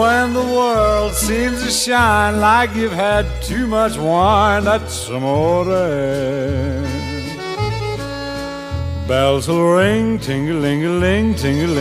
when the world seems to shine like you've had too much wine, that's amore. Bells will ring, ting-a-ling-a-ling, ting-a-ling.